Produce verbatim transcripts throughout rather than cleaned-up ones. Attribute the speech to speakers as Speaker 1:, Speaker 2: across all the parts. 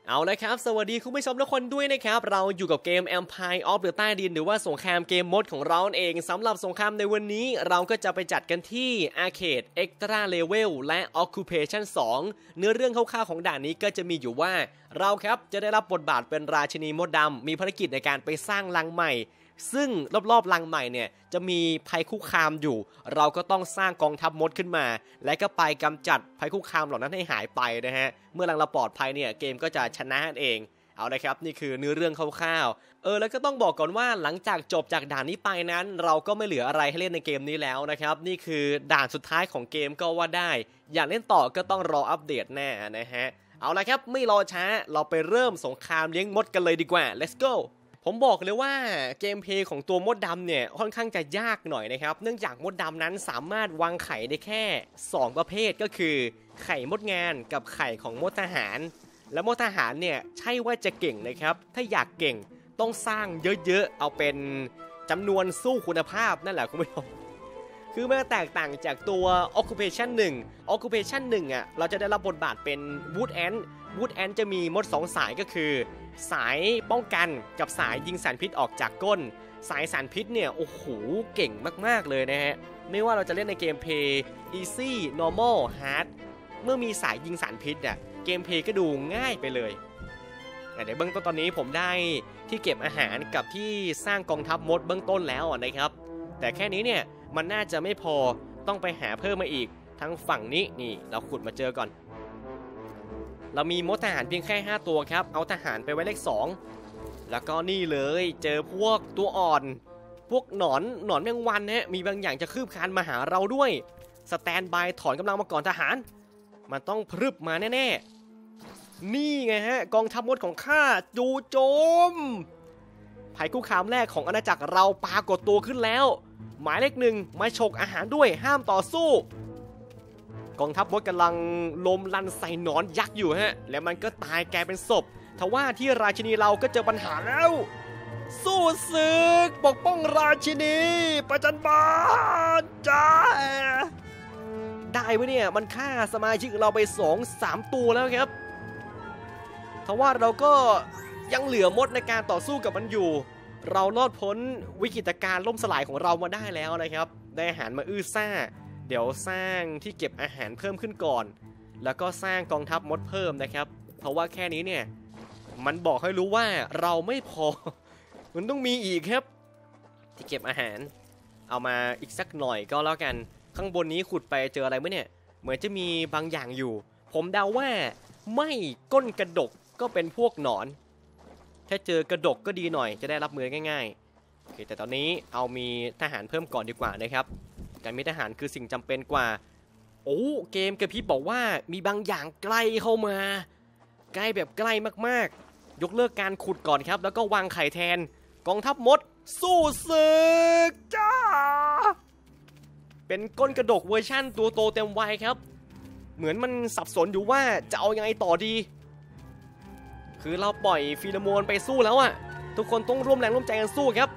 Speaker 1: เอาละครับสวัสดีคุณผู้ชมทุกคนด้วยนะครับเราอยู่กับเกม Empire of the ใต้ดินหรือว่าสงครามเกมมดของเราเองสำหรับสงครามในวันนี้เราก็จะไปจัดกันที่ Arcade Extra Level และ Occupation สองเนื้อเรื่องคร่าวๆของด่านนี้ก็จะมีอยู่ว่าเราครับจะได้รับบทบาทเป็นราชินีมดดำมีภารกิจในการไปสร้างรังใหม่ซึ่งรอบๆรังใหม่เนี่ยจะมีภัยคุกคามอยู่เราก็ต้องสร้างกองทัพมดขึ้นมาและก็ไปกำจัดภัยคุกคามเหล่านั้นให้หายไปนะฮะเมื่อรังเราปลอดภัยเนี่ยเกมก็จะชนะเองเอาละครับนี่คือเนื้อเรื่องคร่าวๆเออแล้วก็ต้องบอกก่อนว่าหลังจากจบจากด่านนี้ไปนั้นเราก็ไม่เหลืออะไรให้เล่นในเกมนี้แล้วนะครับนี่คือด่านสุดท้ายของเกมก็ว่าได้อยากเล่นต่อก็ต้องรออัปเดตแน่นะฮะเอาละครับไม่รอช้าเราไปเริ่มสงครามเลี้ยงมดกันเลยดีกว่า let's goผมบอกเลยว่าเกมเพลย์ของตัวมดดำเนี่ยค่อนข้างจะยากหน่อยนะครับเนื่องจากมดดำนั้นสามารถวางไข่ได้แค่สองประเภทก็คือไข่มดงานกับไข่ของมดทหารและมดทหารเนี่ยใช่ว่าจะเก่งนะครับถ้าอยากเก่งต้องสร้างเยอะๆเอาเป็นจำนวนสู้คุณภาพนั่นแหละคุณผู้ชมคือมันแตกต่างจากตัว Occupation หนึ่ง Occupation หนึ่งอ่ะเราจะได้รับบทบาทเป็น Wood Ant Wood Ant จะมีมดสองสายก็คือสายป้องกันกับสายยิงสารพิษออกจากก้นสายสารพิษเนี่ยโอ้โหเก่งมากๆเลยนะฮะไม่ว่าเราจะเล่นในเกมเพลย์ Easy Normal Hard เมื่อมีสายยิงสารพิษอ่ะเกมเพลย์ก็ดูง่ายไปเลยเดี๋ยวเบื้องต้นตอนนี้ผมได้ที่เก็บอาหารกับที่สร้างกองทัพมดเบื้องต้นแล้วนะครับแต่แค่นี้เนี่ยมันน่าจะไม่พอต้องไปหาเพิ่มมาอีกทั้งฝั่งนี้นี่เราขุดมาเจอก่อนเรามีมดทหารเพียงแค่ห้าตัวครับเอาทหารไปไว้เลขสองแล้วก็นี่เลยเจอพวกตัวอ่อนพวกหนอนหนอนแมงวันฮะมีบางอย่างจะคืบคลานมาหาเราด้วยสแตนบายถอนกำลังมาก่อนทหารมันต้องพรึบมาแน่ๆนี่ไงฮะกองทัพมดของข้าจู่โจมภัยคุกคามแรกของอาณาจักรเราปรากฏตัวขึ้นแล้วหมายเลขหนึ่งมาฉกอาหารด้วยห้ามต่อสู้กองทัพมดกำลังลมลันใส่หนอนยักษ์อยู่ฮะและมันก็ตายกลายเป็นศพทว่าที่ราชินีเราก็เจอปัญหาแล้วสู้ศึกปกป้องราชินีประจันบานจ้าได้ไหมเนี่ยมันฆ่าสมาชิกเราไปสองสามตัวแล้วครับทว่าเราก็ยังเหลือมดในการต่อสู้กับมันอยู่เรารอดพ้นวิกฤตการณ์ล่มสลายของเรามาได้แล้วนะครับได้อาหารมาอื้อซ่าเดี๋ยวสร้างที่เก็บอาหารเพิ่มขึ้นก่อนแล้วก็สร้างกองทัพมดเพิ่มนะครับเพราะว่าแค่นี้เนี่ยมันบอกให้รู้ว่าเราไม่พอ มันต้องมีอีกครับที่เก็บอาหารเอามาอีกสักหน่อยก็แล้วกันข้างบนนี้ขุดไปเจออะไรไหมเนี่ยเหมือนจะมีบางอย่างอยู่ผมเดาว่าไม่ก้นกระดกก็เป็นพวกหนอนถ้าเจอกระดกก็ดีหน่อยจะได้รับมือง่ายๆโอเคแต่ตอนนี้เอามีทหารเพิ่มก่อนดีกว่านะครับการมีทหารคือสิ่งจำเป็นกว่าโอ้เกมกระพริบบอกว่ามีบางอย่างใกล้เข้ามาใกล้แบบใกล้มากๆยกเลิกการขุดก่อนครับแล้วก็วางไข่แทนกองทัพมดสู้ศึกจ้าเป็นก้นกระดกเวอร์ชั่นตัวโตเต็มวัยครับเหมือนมันสับสนอยู่ว่าจะเอายังไงต่อดีคือเราปล่อยฟีโรโมนไปสู้แล้วอะทุกคนต้องร่วมแรงร่วมใจกันสู้ครับ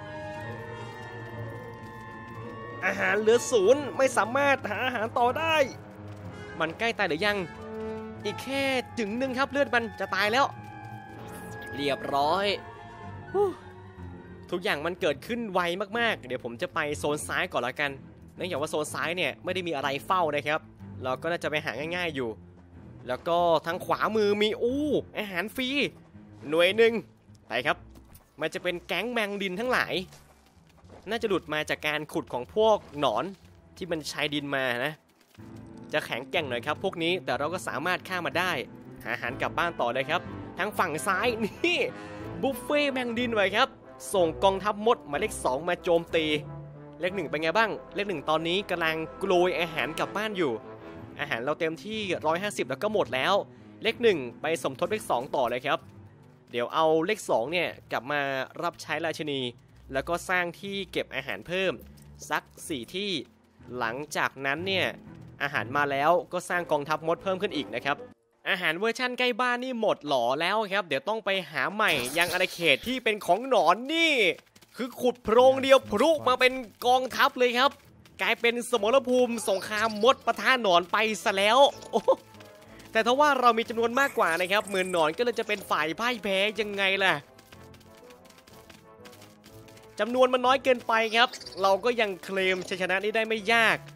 Speaker 1: อาหารเหลือศูนย์ไม่สามารถหาอาหารต่อได้มันใกล้ตายหรือยังอีกแค่จึงหนึ่งครับเลือดมันจะตายแล้วเรียบร้อยทุกอย่างมันเกิดขึ้นไวมากๆเดี๋ยวผมจะไปโซนซ้ายก่อนละกันเนื่องจากว่าโซนซ้ายเนี่ยไม่ได้มีอะไรเฝ้านะครับเราก็น่าจะไปหาง่ายๆอยู่แล้วก็ทางขวามือมีอู้อาหารฟรีหน่วยหนึ่งไปครับมันจะเป็นแก๊งแมงดินทั้งหลายน่าจะหลุดมาจากการขุดของพวกหนอนที่มันชายดินมานะจะแข็งแกร่งหน่อยครับพวกนี้แต่เราก็สามารถฆ่ามาได้หาอาหารกลับบ้านต่อเลยครับทางฝั่งซ้ายนี่บุฟเฟ่แมงดินไว้ครับส่งกองทัพมดหมายเลขสองมาโจมตีเลขหนึ่งเป็นไงบ้างเลขหนึ่งตอนนี้กำลังโกยอาหารกลับบ้านอยู่อาหารเราเต็มที่หนึ่งร้อยห้าสิบแล้วก็หมดแล้วเลขหนึ่งไปสมทบเลขสองต่อเลยครับเดี๋ยวเอาเลขสองเนี่ยกลับมารับใช้ราชินีแล้วก็สร้างที่เก็บอาหารเพิ่มสักสี่ที่หลังจากนั้นเนี่ยอาหารมาแล้วก็สร้างกองทัพมดเพิ่มขึ้นอีกนะครับอาหารเวอร์ชั่นใกล้บ้านนี่หมดหล่อแล้วครับเดี๋ยวต้องไปหาใหม่ยังอาณาเขตที่เป็นของหนอนนี่คือขุดโพรงเดียวพลุมาเป็นกองทัพเลยครับกลายเป็นสมรภูมิสงครามมดปะทะหนอนไปซะแล้วแต่ถ้าว่าเรามีจำนวนมากกว่านะครับหมื่นหนอนก็เลยจะเป็นฝ่ายพ่ายแพ้ยังไงล่ะจำนวนมันน้อยเกินไปครับเราก็ยังเคลมชัยชนะนี้ได้ไม่ยาก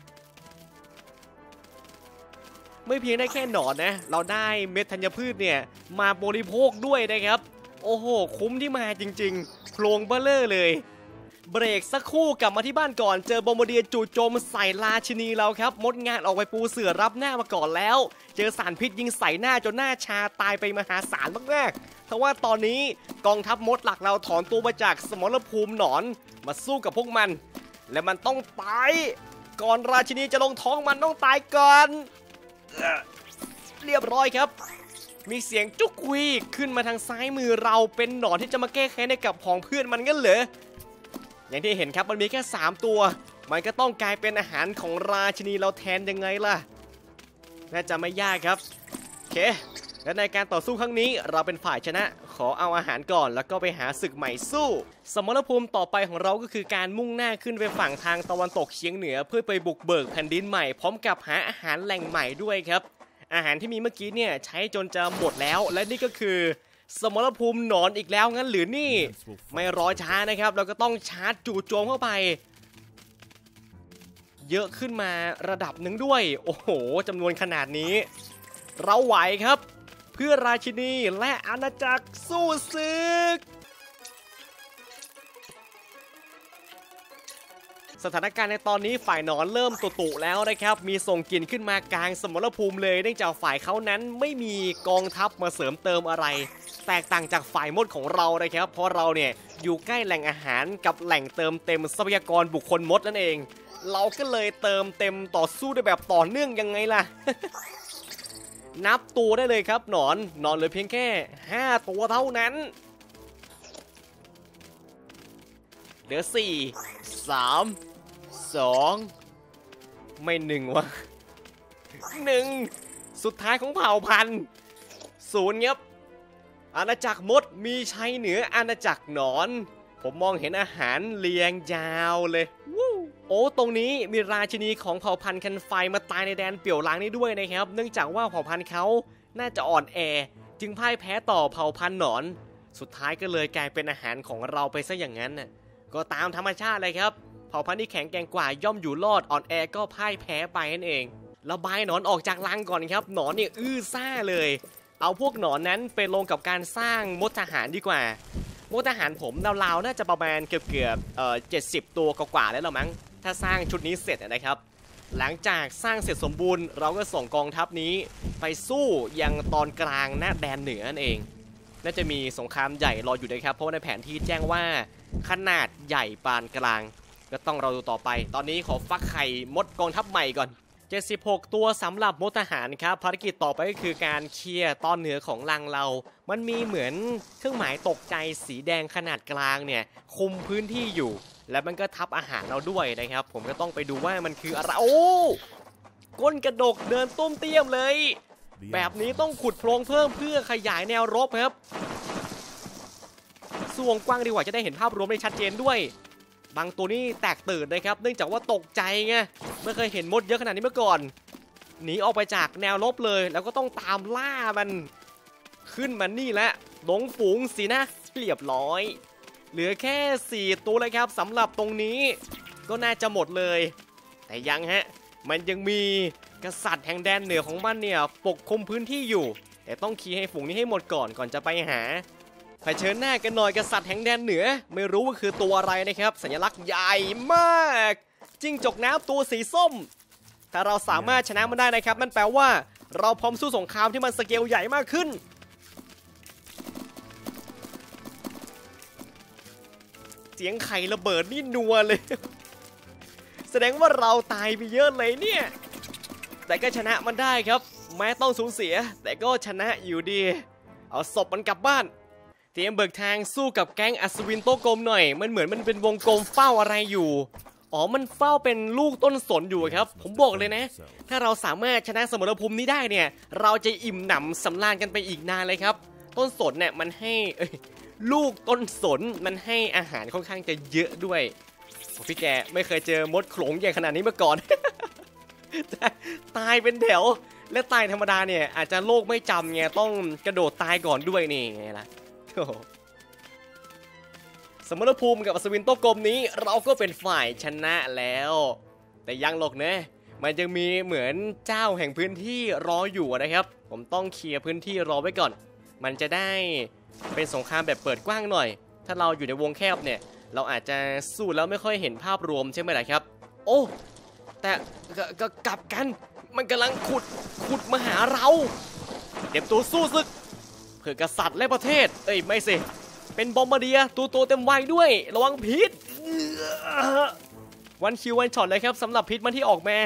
Speaker 1: ไม่เพียงได้แค่หนอนนะเราได้เม็ดธัญพืชเนี่ยมาบริโภคด้วยนะครับโอ้โหคุ้มที่มาจริงๆโครงเบ้อเร่อเลยเบรกสักครู่กลับมาที่บ้านก่อนเจอบอมบ์เดียจู่โจมใส่ราชินีเราครับมดงานออกไปปูเสือรับหน้ามาก่อนแล้วเจอสารพิษยิงใส่หน้าจนหน้าชาตายไปมหาศาลมากๆเพราะว่าตอนนี้กองทัพมดหลักเราถอนตัวมาจากสมรภูมิหนอนมาสู้กับพวกมันและมันต้องตายก่อนราชินีจะลงท้องมันต้องตายก่อนเรียบร้อยครับมีเสียงจุกคุยขึ้นมาทางซ้ายมือเราเป็นหนอนที่จะมาแก้แค้นให้กับผองเพื่อนมันงั้นเหรออย่างที่เห็นครับมันมีแค่สามตัวมันก็ต้องกลายเป็นอาหารของราชินีเราแทนยังไงล่ะน่าจะไม่ยากครับโอเคและในการต่อสู้ครั้งนี้เราเป็นฝ่ายชนะขอเอาอาหารก่อนแล้วก็ไปหาศึกใหม่สู้สมรภูมิต่อไปของเราก็คือการมุ่งหน้าขึ้นไปฝั่งทางตะวันตกเฉียงเหนือเพื่อไปบุกเบิกแผ่นดินใหม่พร้อมกับหาอาหารแหล่งใหม่ด้วยครับอาหารที่มีเมื่อกี้เนี่ยใช้จนจะหมดแล้วและนี่ก็คือสมรภูมิหนอนอีกแล้วงั้นหรือนี่ไม่รอช้านะครับเราก็ต้องชาร์จจู่โจมเข้าไปเยอะขึ้นมาระดับหนึ่งด้วยโอ้โหจำนวนขนาดนี้เราไหวครับเพื่อราชินีและอาณาจักรสู้ศึกสถานการณ์ในตอนนี้ฝ่ายหนอนเริ่มตุตุแล้วนะครับมีส่งกลิ่นขึ้นมากลางสมรภูมิเลยเนื่องจากฝ่ายเขานั้นไม่มีกองทัพมาเสริมเติมอะไรแตกต่างจากฝ่ายมดของเรานะครับเพราะเราเนี่ยอยู่ใกล้แหล่งอาหารกับแหล่งเติมเต็มทรัพยากรบุคคลมดนั่นเองเราก็เลยเติมเต็มต่อสู้ได้แบบต่อเนื่องยังไงล่ะ นับตัวได้เลยครับหนอนหนอนเหลือเพียงแค่ห้าตัวเท่านั้นเหลือสี่ สาม สองไม่หนึ่งวะหนึ่งสุดท้ายของเผ่าพันธุ์ศูนย์ครับอาณาจักรมดมีชัยเหนืออาณาจักรหนอนผมมองเห็นอาหารเรียงยาวเลยโอ้ตรงนี้มีราชินีของเผ่าพันธุ์คันไฟมาตายในแดนเปี่ยวล้างนี้ด้วยนะครับเนื่องจากว่าเผ่าพันธุ์เขาน่าจะอ่อนแอจึงพ่ายแพ้ต่อเผ่าพันธุ์หนอนสุดท้ายก็เลยกลายเป็นอาหารของเราไปซะอย่างนั้นน่ะก็ตามธรรมชาติเลยครับเผ่าพันธุ์ที่แข็งแกร่งกว่าย่อมอยู่รอดอ่อนแอก็พ่ายแพ้ไปนั่นเองระบายหนอนออกจากรังก่อนครับหนอนเนี่ยอื้อซ่าเลยเอาพวกหนอนนั้นไปลงกับการสร้างมดทหารดีกว่ามดทหารผมราวๆน่าจะประมาณเกือบเกือบเอ่อเจ็ดสิบตัวกว่าๆแล้วหรอมั้งถ้าสร้างชุดนี้เสร็จนะครับหลังจากสร้างเสร็จสมบูรณ์เราก็ส่งกองทัพนี้ไปสู้ยังตอนกลางหน้าแดนเหนือนั่นเองน่าจะมีสงครามใหญ่รออยู่นะครับเพราะว่าในแผนที่แจ้งว่าขนาดใหญ่ปานกลางก็ต้องเราดูต่อไปตอนนี้ขอฟักไข่มดกองทัพใหม่ก่อนเจ็ดสิบหกตัวสำหรับมดทหารครับภารกิจต่อไปก็คือการเคลียร์ตอนเหนือของรังเรามันมีเหมือนเครื่องหมายตกใจสีแดงขนาดกลางเนี่ยคุมพื้นที่อยู่และมันก็ทับอาหารเราด้วยนะครับผมก็ต้องไปดูว่ามันคืออะไรโอ้ก้นกระดกเดินต้มเตี้ยมเลยแบบนี้ต้องขุดโพรงเพิ่มเพื่อขยายแนวรบครับส่วงกว้างดีกว่าจะได้เห็นภาพรวมได้ชัดเจนด้วยบางตัวนี่แตกตื่นนะครับเนื่องจากว่าตกใจไงไม่เคยเห็นมดเยอะขนาดนี้มาก่อนหนีออกไปจากแนวรบเลยแล้วก็ต้องตามล่ามันขึ้นมานี่แหละหลงฝูงสินะเรียบร้อยเหลือแค่สี่ตัวเลยครับสำหรับตรงนี้ก็น่าจะหมดเลยแต่ยังฮะมันยังมีกษัตริย์แห่งแดนเหนือของมันเนี่ยปกคลุมพื้นที่อยู่แต่ต้องขี่ให้ฝูงนี้ให้หมดก่อนก่อนจะไปหาเผชิญหน้ากันหน่อยกษัตริย์แห่งแดนเหนือไม่รู้ว่าคือตัวอะไรนะครับสัญลักษณ์ใหญ่มากจิ้งจกน้ำตัวสีส้มถ้าเราสามารถชนะมันได้นะครับนั่นแปลว่าเราพร้อมสู้สงครามที่มันสเกลใหญ่มากขึ้นเสียงไข่ระเบิดนี่นัวเลย แสดงว่าเราตายไปเยอะเลยเนี่ยแต่ก็ชนะมันได้ครับแม้ต้องสูญเสียแต่ก็ชนะอยู่ดีเอาศพมันกลับบ้านเตรียมเบิกทางสู้กับแก๊งอัศวินโตกลมหน่อยมันเหมือนมันเป็นวงกลมเฝ้าอะไรอยู่อ๋อมันเฝ้าเป็นลูกต้นสนอยู่ครับผมบอกเลยนะถ้าเราสามารถชนะสมรภูมินี้ได้เนี่ยเราจะอิ่มหนำสำราญกันไปอีกนานเลยครับต้นสนเนี่ยมันให้ลูกต้นสนมันให้อาหารค่อนข้างจะเยอะด้วยพี่แกไม่เคยเจอมดโขลงใหญ่ขนาดนี้มาก่อน ตายเป็นแถวและตายธรรมดาเนี่ยอาจจะโลกไม่จำไงต้องกระโดดตายก่อนด้วยนี่ไงล่ะสมรภูมิกับอัศวินโต๊ะกลมนี้เราก็เป็นฝ่ายชนะแล้วแต่ยังหรอกนะมันยังมีเหมือนเจ้าแห่งพื้นที่รออยู่นะครับผมต้องเคลียร์พื้นที่รอไว้ก่อนมันจะได้เป็นสงครามแบบเปิดกว้างหน่อยถ้าเราอยู่ในวงแคบเนี่ยเราอาจจะสู้แล้วไม่ค่อยเห็นภาพรวมใช่ไหมล่ะครับโอ้แต่ก็กลับกันมันกำลังขุดขุดมาหาเราเตรียมตัวสู้ศึกเพื่อกษัตริย์และประเทศเอ้ยไม่สิเป็นบอมบาเดียตัวโตเต็มวัยด้วยระวังพิษวันคิววันช็อตเลยครับสำหรับพิษมันที่ออกมา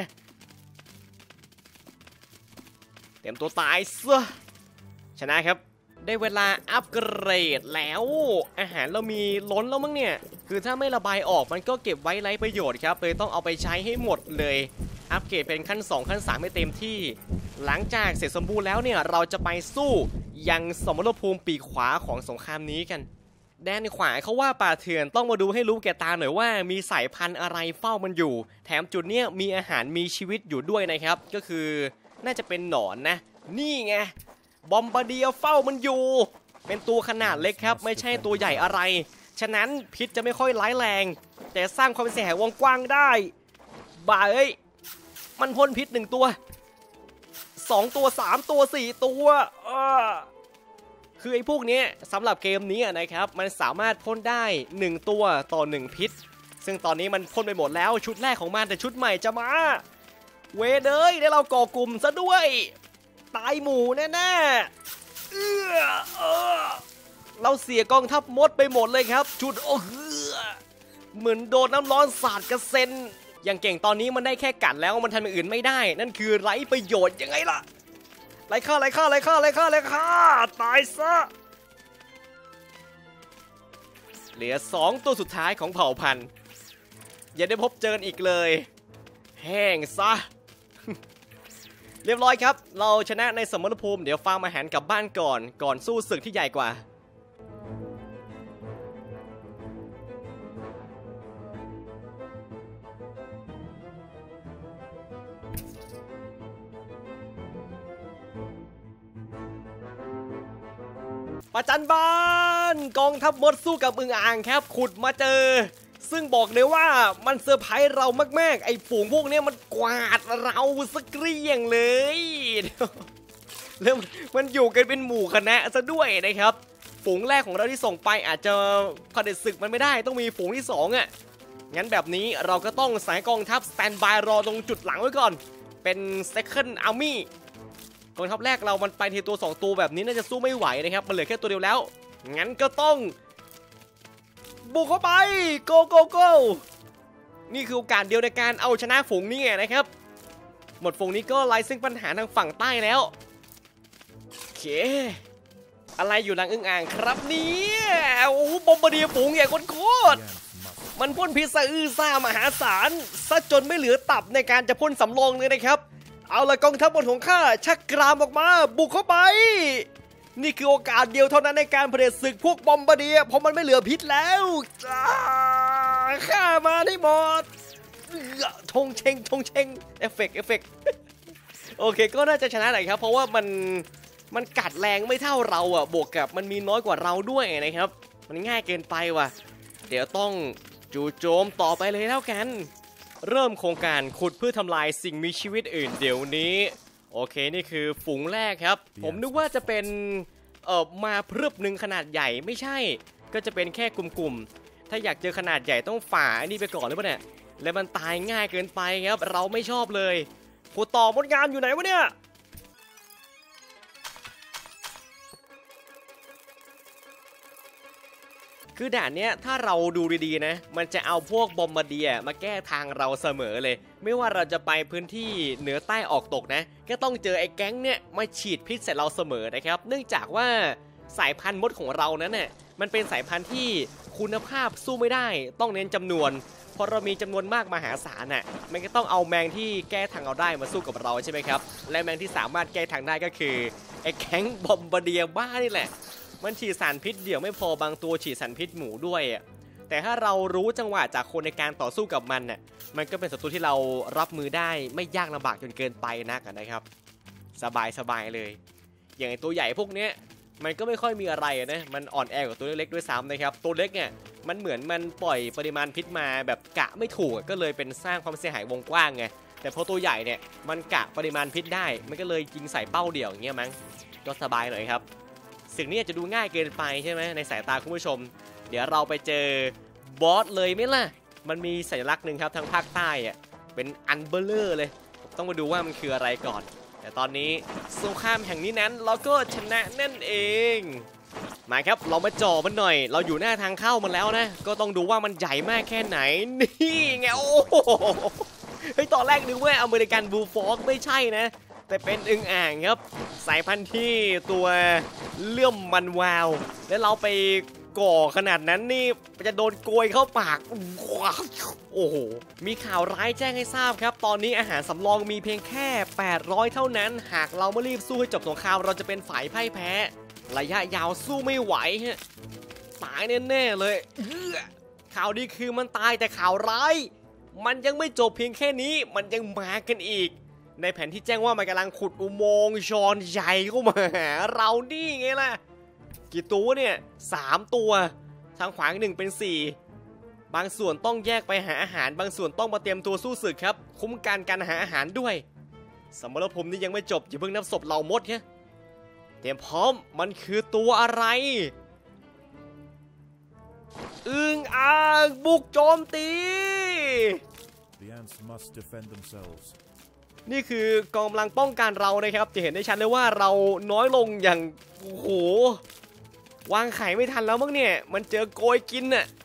Speaker 1: เตรียมตัวตายซะชนะครับได้เวลาอัปเกรดแล้วอาหารเรามีล้นแล้วมั้งเนี่ยคือถ้าไม่ระบายออกมันก็เก็บไว้ไร้ประโยชน์ครับเลยต้องเอาไปใช้ให้หมดเลยอัปเกรดเป็นขั้นสองขั้นสามให้เต็มที่หลังจากเสร็จสมบูรณ์แล้วเนี่ยเราจะไปสู้ยังสมรภูมิปีกขวาของสงครามนี้กันแดนขวาเขาว่าป่าเถื่อนต้องมาดูให้รู้แก่ตาหน่อยว่ามีสายพันธุ์อะไรเฝ้ามันอยู่แถมจุดเนี้ยมีอาหารมีชีวิตอยู่ด้วยนะครับก็คือน่าจะเป็นหนอนนะนี่ไงบอมบาเดียเฝ้ามันอยู่เป็นตัวขนาดเล็กครับไม่ใช่ตัวใหญ่อะไรฉะนั้นพิษจะไม่ค่อยร้ายแรงแต่สร้างความเสียหายวงกว้างได้บ่าเอ้ยมันพ่นพิษหนึ่งตัวสองตัวสามตัวสี่ตัวคือไอ้พวกนี้สำหรับเกมนี้นะครับมันสามารถพ่นได้หนึ่งตัวต่อหนึ่งพิษซึ่งตอนนี้มันพ่นไปหมดแล้วชุดแรกของมันแต่ชุดใหม่จะมาเวเดยได้เราก่อกลุ่มซะด้วยตายหมู่แน่ๆเออเออเราเสียกองทัพมดไปหมดเลยครับชุดโอ้โหเหมือนโดนน้ำร้อนสาดกระเซ็นอย่างเก่งตอนนี้มันได้แค่กัดแล้วมันทำอย่างอื่นไม่ได้นั่นคือไร้ประโยชน์ยังไงล่ะไร้ค่าไร้ค่าไร้ค่าไร้ค่าไร้ค่าตายซะเหลือสองตัวสุดท้ายของเผ่าพันธุ์อย่าได้พบเจออีกเลยแห้งซะเรียบร้อยครับเราชนะในสมรภูมิเดี๋ยวฟาร์มอาหารกลับบ้านก่อนก่อนสู้ศึกที่ใหญ่กว่าประจันบานกองทัพมดสู้กับอึ่งอ่างครับขุดมาเจอซึ่งบอกเลยว่ามันเซอร์ไพรส์เรามากๆไอ้ฝูงพวกนี้มันกวาดเราสักเกลี้ยงเลยแล้วมันอยู่กันเป็นหมู่คณะซะด้วยนะครับฝูงแรกของเราที่ส่งไปอาจจะเผด็จศึกมันไม่ได้ต้องมีฝูงที่สองอ่ะงั้นแบบนี้เราก็ต้องสายกองทัพสแตนบายรอตรงจุดหลังไว้ก่อนเป็น second armyกองทัพแรกเรามันไปทีตัวสองตัวแบบนี้น่าจะสู้ไม่ไหวนะครับมันเหลือแค่ตัวเดียวแล้วงั้นก็ต้องบุกเข้าไปโกโกโกนี่คือโอกาสเดียวในการเอาชนะฝูงนี้นะครับหมดฝูงนี้ก็ไล่ซึ่งปัญหาทางฝั่งใต้แล้วโอเคอะไรอยู่หลังอึ่งอ่างครับเนี่ยโอ้บอมบาเดียฝูงใหญ่โคตรมันพ่นพิษซะอื้อซ่ามหาศาลซะจนไม่เหลือตับในการจะพ่นสำรองเลยนะครับเอาละกองทัพบนของข้าชักกรามออกมาบุกเข้าไปนี่คือโอกาสเดียวเท่านั้นในการเผด็จศึกพวกบอมบาเดียเพราะมันไม่เหลือพิษแล้วจ้าฆ่ามาได้หมดทงเชงทงเชงเอฟเฟกต์เอฟเฟกต์โอเคก็น่าจะชนะหน่อยครับเพราะว่ามันมันกัดแรงไม่เท่าเราอ่ะบวกกับมันมีน้อยกว่าเราด้วยนะครับมันง่ายเกินไปว่ะเดี๋ยวต้องจู่โจมต่อไปเลยแล้วกันเริ่มโครงการขุดเพื่อทำลายสิ่งมีชีวิตอื่นเดี๋ยวนี้โอเคนี่คือฝูงแรกครับผมนึกว่าจะเป็นเอ่อมาพรึบหนึ่งขนาดใหญ่ไม่ใช่ก็จะเป็นแค่กลุ่มๆถ้าอยากเจอขนาดใหญ่ต้องฝ่าอันนี้ไปก่อนหรือเปล่าเนี่ยแล้วมันตายง่ายเกินไปครับเราไม่ชอบเลยขุดต่อมดงานอยู่ไหนวะเนี่ยคือด่านเนี้ยถ้าเราดูดีๆนะมันจะเอาพวกบอมบาเดียมาแก้ทางเราเสมอเลยไม่ว่าเราจะไปพื้นที่เหนือใต้ออกตกนะก็ต้องเจอไอ้แก๊งเนี้ยมาฉีดพิษใส่เราเสมอนะครับเนื่องจากว่าสายพันธุ์มดของเรานั้นน่ะมันเป็นสายพันธุ์ที่คุณภาพสู้ไม่ได้ต้องเน้นจำนวนพอเรามีจำนวนมากมหาศาลน่ะมันก็ต้องเอาแมงที่แก้ทางเราได้มาสู้กับเราใช่ไหมครับและแมงที่สามารถแก้ทางได้ก็คือไอ้แก๊งบอมบาเดียบ้านี่แหละมันฉีดสารพิษเดี่ยวไม่พอบางตัวฉีดสารพิษหมูด้วยอ่ะแต่ถ้าเรารู้จังหวะจากคนในการต่อสู้กับมันน่ะมันก็เป็นศัตรูที่เรารับมือได้ไม่ยากลำบากจนเกินไปนักนะครับสบายสบายเลยอย่างไอตัวใหญ่พวกเนี้ยมันก็ไม่ค่อยมีอะไรนะมันอ่อนแอกว่าตัวเล็กๆด้วยซ้ำนะครับตัวเล็กเนี่ยมันเหมือนมันปล่อยปริมาณพิษมาแบบกะไม่ถูกก็เลยเป็นสร้างความเสียหายวงกว้างไงแต่พอตัวใหญ่เนี่ยมันกะปริมาณพิษได้มันก็เลยยิงใส่เป้าเดี่ยวอย่างเงี้ยมั้งก็สบายหน่อยครับสิ่งนี้จะดูง่ายเกินไปใช่ไหมในสายตาคุณผู้ชมเดี๋ยวเราไปเจอบอสเลยไหมล่ะมันมีสัญลักษณ์หนึ่งครับทางภาคใต้อ่ะเป็นอันเบลเลอร์เลยต้องมาดูว่ามันคืออะไรก่อนแต่ตอนนี้สงครามแห่งนี้นั้นเราก็ชนะนั่นเองมาครับเรามาจ่อมันหน่อยเราอยู่หน้าทางเข้ามันแล้วนะก็ต้องดูว่ามันใหญ่มากแค่ไหนนี่ไงโอ้โหเฮ้ยตอนแรกนึกว่าอเมริกันบูลฟอกไม่ใช่นะแต่เป็นอึ่งอ่างครับสายพันธุ์ที่ตัวเลื่อมมันวาวแล้วเราไปก่อขนาดนั้นนี่จะโดนโกยเข้าปากโอ้โหมีข่าวร้ายแจ้งให้ทราบครับตอนนี้อาหารสำรองมีเพียงแค่แปดร้อยเท่านั้นหากเราไม่รีบสู้ให้จบสงครามเราจะเป็นฝ่ายพ่ายแพ้ระยะยาวสู้ไม่ไหวฮะตายแน่ๆเลยข่าวดีคือมันตายแต่ข่าวร้ายมันยังไม่จบเพียงแค่นี้มันยังมากันอีกในแผนที่แจ้งว่ามันกำลังขุดอุโมงค์ชอนใหญ่เข้ามาหาเรานี่ไงล่ะกี่ตัวเนี่ยสามตัวทางขวาหนึ่งเป็นสี่บางส่วนต้องแยกไปหาอาหารบางส่วนต้องมาเตรียมตัวสู้ศึกครับคุ้มกันการหาอาหารด้วยสมรภูมินี้ยังไม่จบอย่าเพิ่งนับศพเหล่ามดแค่เตรียมพร้อมมันคือตัวอะไรอึ่งอ่างบุกโจมตี
Speaker 2: The ants must defend themselves.
Speaker 1: นี่คือกองกำลังป้องกันเรานะครับจะเห็นได้ชัดเลยว่าเราน้อยลงอย่างโอ้โหวางไข่ไม่ทันแล้วมั้งเนี่ยมันเจอโกยกินน่ะ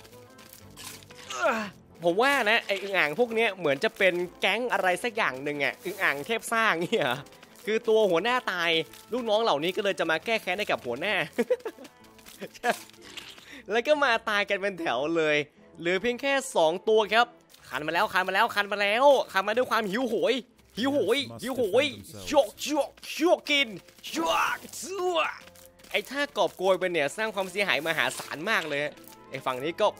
Speaker 1: ผมว่านะไอ้อึ่งอ่างพวกนี้เหมือนจะเป็นแก๊งอะไรสักอย่างหนึ่งอ่ะอึ่งอ่างเทพสร้างเนี่ยคือตัวหัวหน้าตายลูกน้องเหล่านี้ก็เลยจะมาแก้แค้นให้กับหัวหน้า แล้วก็มาตายกันเป็นแถวเลยเหลือเพียงแค่สองตัวครับคันมาแล้วคันมาแล้วคันมาแล้วคันมาด้วยความหิวโหยหิวโหยหิวโหยโชกโชกโชกกินโชกซัวไอ้ท่ากอบโกยเป็นเนี่ยสร้างความเสียหายมหาศาลมากเลยไอ้ฝั่งนี้ก็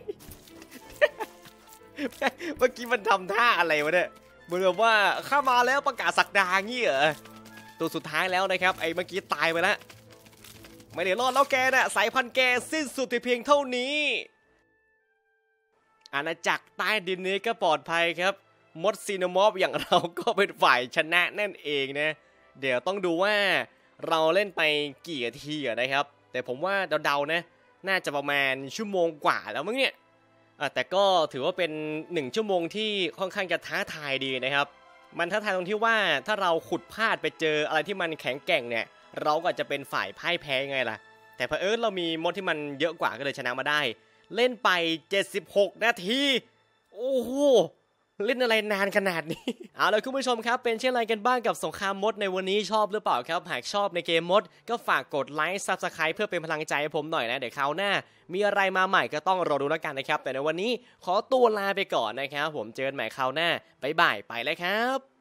Speaker 1: เมื่อกี้มันทำท่าอะไรวะเนี่ยเหมือนแบบว่าข้ามาแล้วประกาศศักดางี้เหรอตัวสุดท้ายแล้วนะครับไอ้เมื่อกี้ตายไปแล้วไม่ได้รอดแล้วแกน่ะสายพันธุ์แกสิ้นสุดเพียงเท่านี้อาณาจักรใต้ดินนี้ก็ปลอดภัยครับมดซีโนมอฟอย่างเราก็เป็นฝ่ายชนะนั่นเองนะเดี๋ยวต้องดูว่าเราเล่นไปกี่นาทีนะครับแต่ผมว่าเดาๆนะน่าจะประมาณชั่วโมงกว่าแล้วมั้งเนี่ยแต่ก็ถือว่าเป็นหนึ่งชั่วโมงที่ค่อนข้างจะท้าทายดีนะครับมันท้าทายตรงที่ว่าถ้าเราขุดพลาดไปเจออะไรที่มันแข็งแกร่งเนี่ยเราก็จะเป็นฝ่ายพ่ายแพ้ไงล่ะแต่เผอิญเรามีมดที่มันเยอะกว่าก็เลยชนะมาได้เล่นไปเจ็ดสิบหกนาทีโอ้โหเล่นอะไรนานขนาดนี้ เอาล่ะคุณผู้ชมครับเป็นเช่นไรกันบ้างกับสงครามมดในวันนี้ชอบหรือเปล่าครับหากชอบในเกมมดก็ฝากกดไลค์ซับสไครป์เพื่อเป็นพลังใจให้ผมหน่อยนะเดี๋ยวคราวหน้ามีอะไรมาใหม่ก็ต้องรอดูแล้วกันนะครับแต่ในวันนี้ขอตัวลาไปก่อนนะครับผมเจอกันใหม่คราวหน้าบ๊ายบายไปแล้วครับ